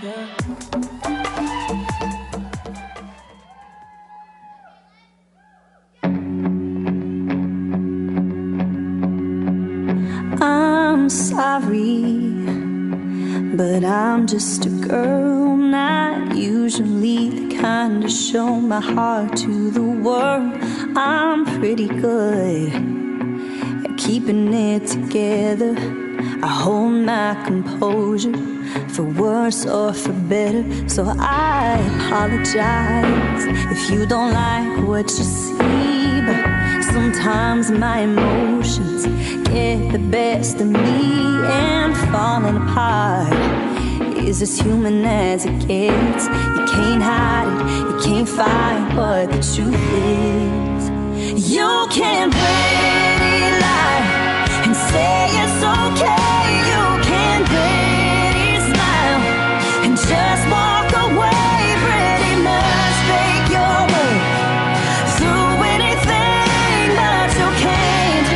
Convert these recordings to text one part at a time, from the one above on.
I'm sorry, but I'm just a girl, not usually the kind to show my heart to the world. I'm pretty good at keeping it together. I hold my composure, for worse or for better. So I apologize if you don't like what you see, but sometimes my emotions get the best of me, and falling apart is as human as it gets. You can't hide it, you can't fight what the truth is. You can pretty lie and say it's okay. You can pretty smile and just walk away. Pretty much fake your way through anything, but you can't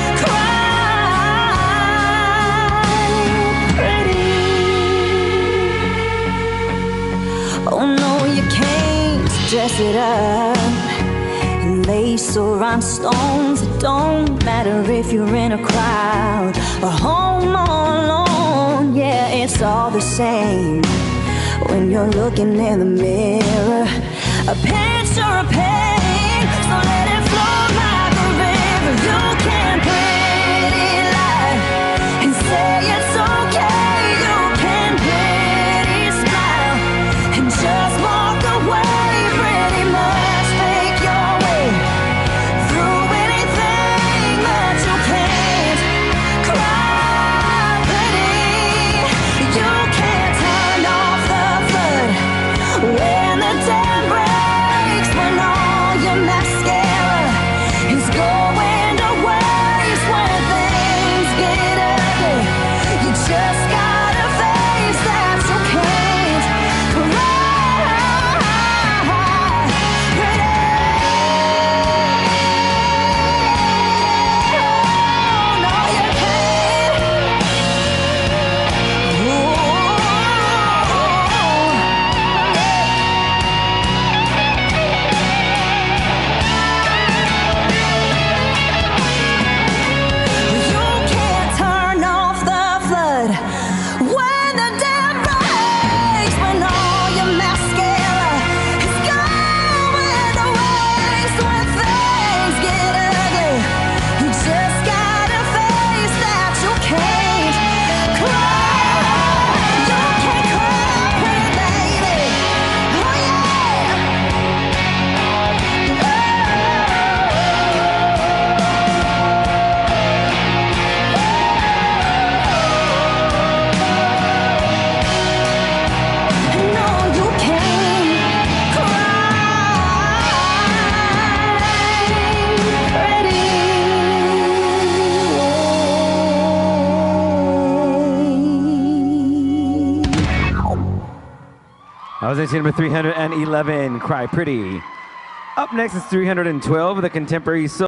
cry pretty. Oh no, you can't dress it up in lace or rhinestones. It don't matter if you're in a crowd or home all alone. Yeah, it's all the same when you're looking in the mirror. A picture of pain, so let it flow like a river. You can pretty lie and say it's okay. You can pretty smile and just walk away. Pretty much fake your way through anything, but you can't cry pretty. You can't turn off the flood when the dam breaks, when all your mascara is going to waste. When things get ugly, you just gotta face that you can't cry pretty. No, you can't. You can't turn off the flood when the dam breaks, when all your mascara is going to waste. When things get ugly, you just gotta face that you can't cry. You can't cry pretty, baby. Oh yeah. No, you can't cry pretty. I was entry number 311, Cry Pretty. Up next is 312, the contemporary soul.